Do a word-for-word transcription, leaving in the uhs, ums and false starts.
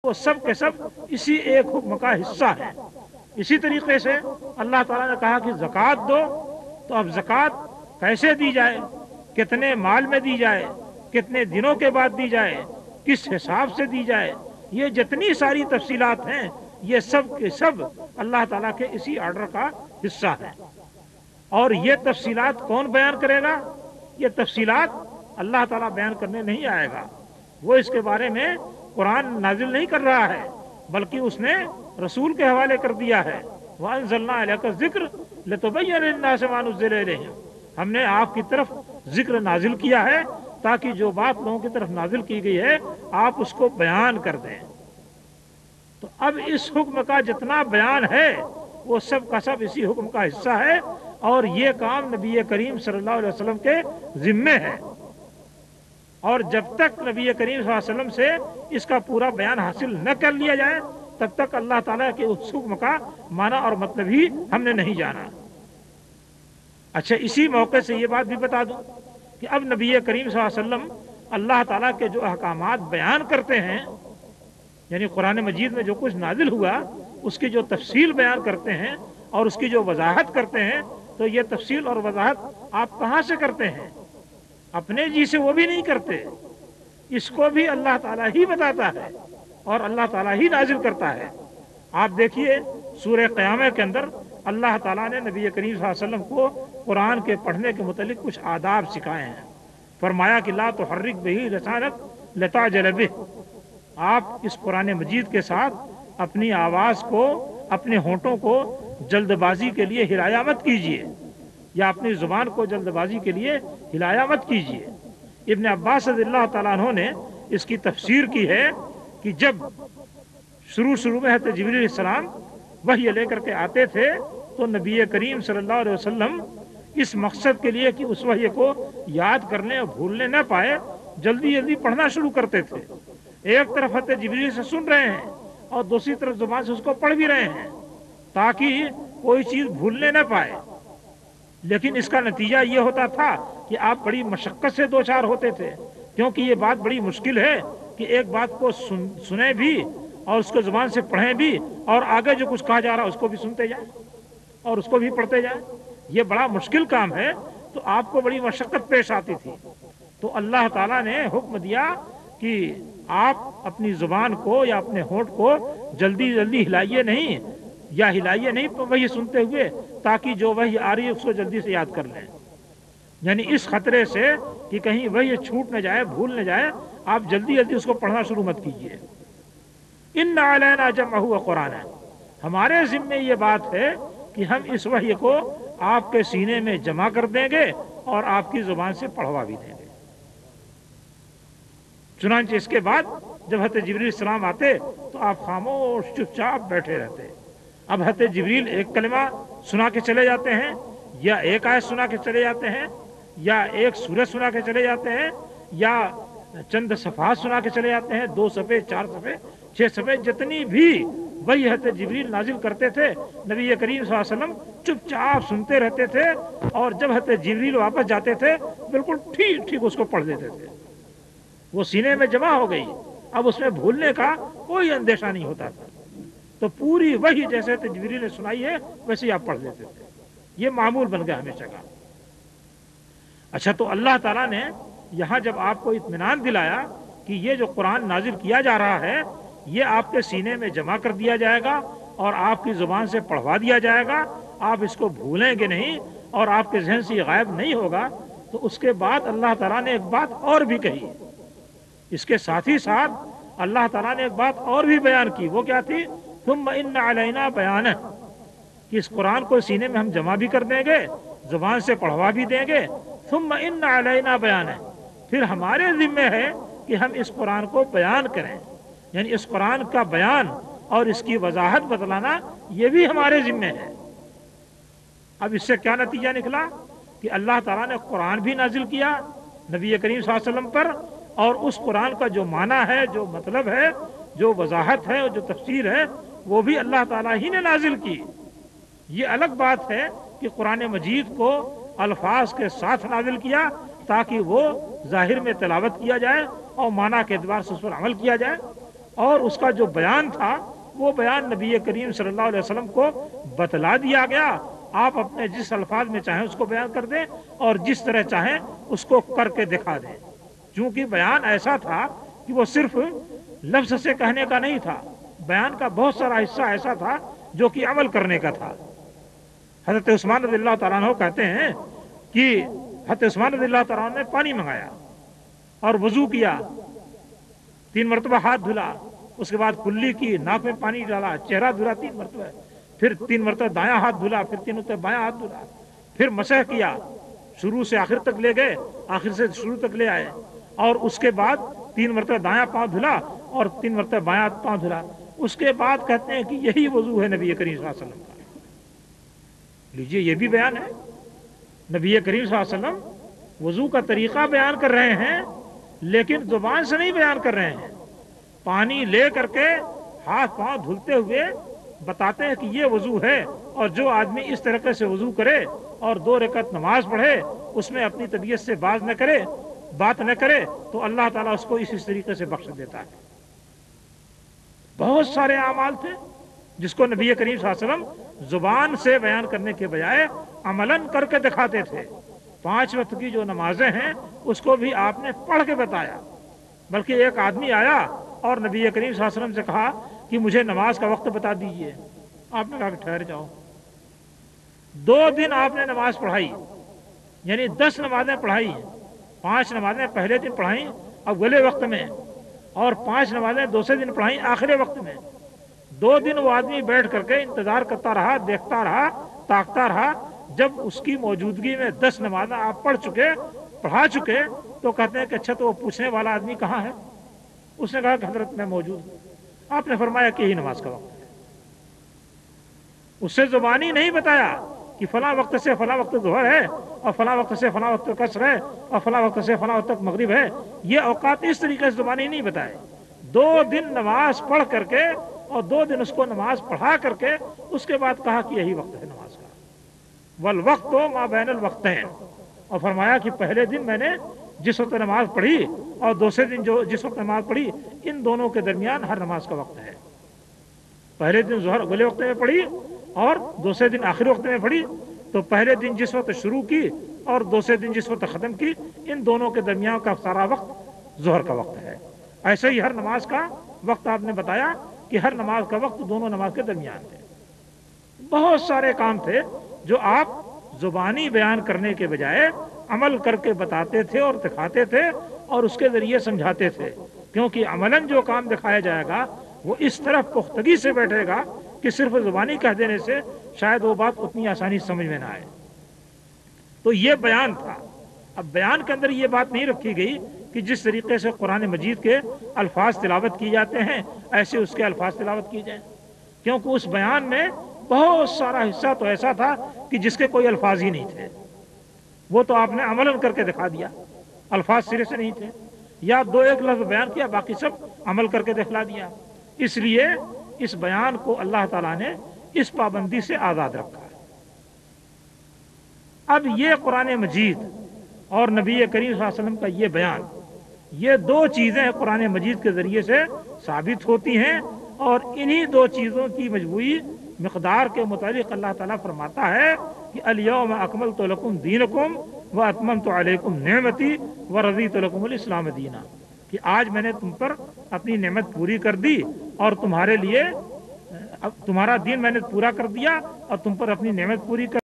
وہ سب کے سب اسی ایک حکم کا حصہ ہے۔ اسی طریقے سے اللہ تعالیٰ نے کہا کہ زکوٰۃ دو، تو اب زکوٰۃ کیسے دی جائے، کتنے مال میں دی جائے، کتنے دنوں کے بعد دی جائے، کس حساب سے دی جائے، یہ جتنی ساری تفصیلات ہیں یہ سب کے سب اللہ تعالیٰ کے اسی آرڈر کا حصہ ہے۔ اور یہ تفصیلات کون بیان کرے گا؟ یہ تفصیلات اللہ تعالیٰ بیان کرنے نہیں آئے گا، وہ اس کے بارے میں قرآن نازل نہیں کر رہا ہے، بلکہ اس نے رسول کے حوالے کر دیا ہے۔ وَأَنزَلْنَا إِلَيْكَ الذِّكْرَ لِتُبَيِّنَ لِلنَّاسِ مَا نُزِّلَ إِلَيْهِمْ، ہم نے آپ کی طرف ذکر نازل کیا ہے تاکہ جو بات لوگوں کی طرف نازل کی گئی ہے آپ اس کو بیان کر دیں۔ تو اب اس حکم کا جتنا بیان ہے وہ سب کا سب اسی حکم کا حصہ ہے، اور یہ کام نبی کریم صلی اللہ علیہ وسلم کے ذمے ہے، اور جب تک نبی کریم صلی اللہ علیہ وسلم سے اس کا پورا بیان حاصل نہ کر لیا جائے تب تک اللہ تعالیٰ کے اس حکم کا معنی اور مطلب ہی ہم نے نہیں جانا۔ اچھا، اسی موقع سے یہ بات بھی بتا دوں کہ اب نبی کریم صلی اللہ علیہ وسلم اللہ تعالیٰ کے جو احکامات بیان کرتے ہیں، یعنی قرآن مجید میں جو کچھ نازل ہوا اس کی جو تفصیل بیان کرتے ہیں اور اس کی جو وضاحت کرتے ہیں، تو یہ تفصیل اور وضاحت آپ کہاں سے کرتے ہیں؟ اپنے جی سے وہ بھی نہیں کرتے، اس کو بھی اللہ تعالیٰ ہی بتاتا ہے اور اللہ تعالیٰ ہی نازل کرتا ہے۔ آپ دیکھیے سورہ قیامہ کے اندر اللہ تعالیٰ نے نبی کریم صلی اللہ علیہ وسلم کو قرآن کے پڑھنے کے متعلق کچھ آداب سکھائے ہیں۔ فرمایا کہ لا تحرک بہ لسانک لتعجل بہ، آپ اس قرآن مجید کے ساتھ اپنی آواز کو، اپنے ہونٹوں کو جلد بازی کے لیے ہلایا مت کیجیے، یا اپنی زبان کو جلد بازی کے لیے ہلایا مت کیجیے۔ ابن عباس رضی اللہ تعالیٰ عنہ نے اس کی تفسیر کی ہے کہ جب شروع شروع میں حضرت جبریل علیہ السلام وحی لے کر کے آتے تھے تو نبی کریم صلی اللہ علیہ وسلم اس مقصد کے لیے کہ اس وحی کو یاد کرنے اور بھولنے نہ پائے جلدی جلدی پڑھنا شروع کرتے تھے۔ ایک طرف حضرت جبریل سے سن رہے ہیں اور دوسری طرف زبان سے اس کو پڑھ بھی رہے ہیں تاکہ کوئی چیز بھولنے نہ پائے۔ لیکن اس کا نتیجہ یہ ہوتا تھا کہ آپ بڑی مشقت سے دو چار ہوتے تھے، کیونکہ یہ بات بڑی مشکل ہے کہ ایک بات کو سن سنیں بھی اور اس کو زبان سے پڑھیں بھی، اور آگے جو کچھ کہا جا رہا ہے اس کو بھی سنتے جائیں اور اس کو بھی پڑھتے جائیں۔ یہ بڑا مشکل کام ہے، تو آپ کو بڑی مشقت پیش آتی تھی۔ تو اللہ تعالیٰ نے حکم دیا کہ آپ اپنی زبان کو یا اپنے ہونٹ کو جلدی جلدی ہلائیے نہیں، یا ہلائیے نہیں وہی سنتے ہوئے، تاکہ جو وہی آ رہی ہے اس کو جلدی سے یاد کر لیں۔ یعنی اس خطرے سے کہ کہیں وہی چھوٹ نہ جائے، بھول نہ جائے، آپ جلدی جلدی اس کو پڑھنا شروع مت کیجیے۔ ان علینا جمعہ وقرآن، ہمارے ذمے یہ بات ہے کہ ہم اس وحی کو آپ کے سینے میں جمع کر دیں گے اور آپ کی زبان سے پڑھوا بھی دیں گے۔ چنانچہ اس کے بعد جب حضرت جبریل السلام آتے تو آپ خاموش چپ چاپ بیٹھے رہتے۔ اب حضرت جبریل ایک کلمہ سنا کے چلے جاتے ہیں، یا ایک آیت سنا کے چلے جاتے ہیں، یا ایک سورہ سنا کے چلے جاتے ہیں، یا چند صفحات سنا کے چلے جاتے ہیں، دو صفحے، چار صفحے، چھ صفحے، جتنی بھی وہی حضرت جبریل نازل کرتے تھے نبی کریم صلی اللہ علیہ وسلم چپ چاپ سنتے رہتے تھے، اور جب حضرت جبریل واپس جاتے تھے بالکل ٹھیک ٹھیک اس کو پڑھ دیتے تھے۔ وہ سینے میں جمع ہو گئی، اب اس میں بھولنے کا کوئی اندیشہ نہیں ہوتا تھا، تو پوری وہی جیسے جبریل نے سنائی ہے ویسے ہی آپ پڑھ لیتے تھے۔ یہ معمول بن گیا ہمیشہ کا۔ اچھا، تو اللہ تعالیٰ نے یہاں جب آپ کو اطمینان دلایا کہ یہ جو قرآن نازل کیا جا رہا ہے یہ آپ کے سینے میں جمع کر دیا جائے گا اور آپ کی زبان سے پڑھوا دیا جائے گا، آپ اس کو بھولیں گے نہیں اور آپ کے ذہن سے یہ غائب نہیں ہوگا، تو اس کے بعد اللہ تعالیٰ نے ایک بات اور بھی کہی۔ اس کے ساتھ ہی ساتھ اللہ تعالیٰ نے ایک بات اور بھی بیان کی، وہ کیا تھی؟ ثم ان علینا بیانہ، کہ اس قرآن کو سینے میں ہم جمع بھی کر دیں گے، زبان سے پڑھوا بھی دیں گے۔ ثم ان علینا بیانہ، پھر ہمارے ذمہ ہے کہ ہم اس قرآن کو بیان کریں، یعنی اس قرآن کا بیان اور اس کی وضاحت بتلانا یہ بھی ہمارے ذمہ ہے۔ اب اس سے کیا نتیجہ نکلا کہ اللہ تعالیٰ نے قرآن بھی نازل کیا نبی کریم صلی اللہ علیہ وسلم پر، اور اس قرآن کا جو معنی ہے، جو مطلب ہے، جو وضاحت ہے اور جو تفسیر ہے وہ بھی اللہ تعالیٰ ہی نے نازل کی۔ یہ الگ بات ہے کہ قرآن مجید کو الفاظ کے ساتھ نازل کیا تاکہ وہ ظاہر میں تلاوت کیا جائے اور معنی کے اعتبار سے اس پر عمل کیا جائے، اور اس کا جو بیان تھا وہ بیان نبی کریم صلی اللہ علیہ وسلم کو بتلا دیا گیا، آپ اپنے جس الفاظ میں چاہیں اس کو بیان کر دیں اور جس طرح چاہیں اس کو کر کے دکھا دیں، چونکہ بیان ایسا تھا کہ وہ صرف لفظ سے کہنے کا نہیں تھا، بیان کا بہت سارا حصہ ایسا تھا جو کہ عمل کرنے کا تھا۔ حضرت عثمان رضی اللہ تعالیٰ عنہ کہتے ہیں کہ حضرت عثمان رضی اللہ تعالیٰ عنہ نے پانی منگایا اور وضو کیا، تین مرتبہ ہاتھ دھلا، اس کے بعد کلی کی، ناک میں پانی ڈالا، چہرہ دھلا تین مرتبہ، پھر تین مرتبہ دایاں ہاتھ دھلا، پھر تین مرتبہ بایاں ہاتھ دھلا، پھر مسح کیا، شروع سے آخر تک لے گئے، آخر سے شروع تک لے آئے، اور اس کے بعد تین مرتبہ دایاں پاؤں دھلا اور تین مرتبہ بایاں پاؤں دھلا۔ اس کے بعد کہتے ہیں کہ یہی وضو ہے نبی کریم صلی اللہ علیہ وسلم کا۔ لیجئے یہ بھی بیان ہے، نبی کریم صلی اللہ علیہ وسلم وضو کا طریقہ بیان کر رہے ہیں لیکن زبان سے نہیں بیان کر رہے ہیں، پانی لے کر کے ہاتھ پاؤں دھلتے ہوئے بتاتے ہیں کہ یہ وضو ہے، اور جو آدمی اس طریقے سے وضو کرے اور دو رکعت نماز پڑھے، اس میں اپنی طبیعت سے باز نہ کرے، بات نہ کرے، تو اللہ تعالیٰ اس کو اس اس طریقے سے بخش دیتا ہے۔ بہت سارے اعمال تھے جس کو نبی کریم صلی اللہ علیہ وسلم زبان سے بیان کرنے کے بجائے عملاً کر کے دکھاتے تھے۔ پانچ وقت کی جو نمازیں ہیں اس کو بھی آپ نے پڑھ کے بتایا، بلکہ ایک آدمی آیا اور نبی کریم صلی اللہ علیہ وسلم سے کہا کہ مجھے نماز کا وقت بتا دیجئے۔ آپ نے کہا کہ ٹھہر جاؤ۔ دو دن آپ نے نماز پڑھائی، یعنی دس نمازیں پڑھائی، پانچ نمازیں پہلے دن پڑھائیں اولے وقت میں، اور پانچ نمازیں دوسرے دن پڑھائیں آخری وقت میں۔ دو دن وہ آدمی بیٹھ کر کے انتظار کرتا رہا، دیکھتا رہا، تاکتا رہا، جب اس کی موجودگی میں دس نمازیں آپ پڑھ چکے، پڑھا چکے، تو کہتے ہیں کہ اچھا تو وہ پوچھنے والا آدمی کہاں ہے؟ اس نے کہا کہ حضرت میں موجود ہوں۔ آپ نے فرمایا کہ یہی نماز کا وقت ہے۔ اس سے زبانی نہیں بتایا کہ فلاں وقت سے فلاں وقت ظہر ہے اور فلاں وقت سے فلاں وقت عصر ہے اور فلاں وقت سے فلاں وقت تک مغرب ہے، یہ اوقات اس طریقے سے زبانی نہیں بتائے۔ دو دن نماز پڑھ کر کے اور دو دن اس کو نماز پڑھا کر کے اس کے بعد کہا کہ یہی وقت ہے نماز کا، والوقت ما بین الوقتین، اور فرمایا کہ پہلے دن میں نے جس وقت نماز پڑھی اور دوسرے دن جو جس وقت نماز پڑھی، ان دونوں کے درمیان ہر نماز کا وقت ہے۔ پہلے دن ظہر اولے وقت میں پڑھی اور دوسرے دن آخری وقت میں پڑھی، تو پہلے دن جس وقت شروع کی اور دوسرے دن جس وقت ختم کی، ان دونوں کے درمیان کا سارا وقت ظہر کا وقت ہے۔ ایسے ہی ہر نماز کا وقت آپ نے بتایا کہ ہر نماز کا وقت دونوں نماز کے درمیان ہے۔ بہت سارے کام تھے جو آپ زبانی بیان کرنے کے بجائے عمل کر کے بتاتے تھے اور دکھاتے تھے اور اس کے ذریعے سمجھاتے تھے، کیونکہ عملاً جو کام دکھایا جائے گا وہ اس طرح پختگی سے بیٹھے گا کہ صرف زبانی کہہ دینے سے شاید وہ بات اتنی آسانی سے سمجھ میں نہ آئے۔ تو یہ بیان تھا۔ اب بیان کے اندر یہ بات نہیں رکھی گئی کہ جس طریقے سے قرآن مجید کے الفاظ تلاوت کی جاتے ہیں ایسے اس کے الفاظ تلاوت کی جائیں، کیونکہ اس بیان میں بہت سارا حصہ تو ایسا تھا کہ جس کے کوئی الفاظ ہی نہیں تھے، وہ تو آپ نے عملاً کر کے دکھا دیا، الفاظ سرے سے نہیں تھے، یا دو ایک لفظ بیان کیا باقی سب عمل کر کے دکھلا دیا۔ اس لیے اس بیان کو اللہ تعالیٰ نے اس پابندی سے آزاد رکھا ہے۔ اب یہ قرآن مجید اور نبی کریم صلی اللہ علیہ وسلم کا یہ بیان، یہ دو چیزیں قرآن مجید کے ذریعے سے ثابت ہوتی ہیں، اور انہی دو چیزوں کی مجموعی مقدار کے متعلق اللہ تعالیٰ فرماتا ہے کہ الیوم اکملت لکم دینکم واتممت علیکم نعمتی ورضیت لکم الاسلام دینا، کہ آج میں نے تم پر اپنی نعمت پوری کر دی اور تمہارے لیے تمہارا دین میں نے پورا کر دیا اور تم پر اپنی نعمت پوری کر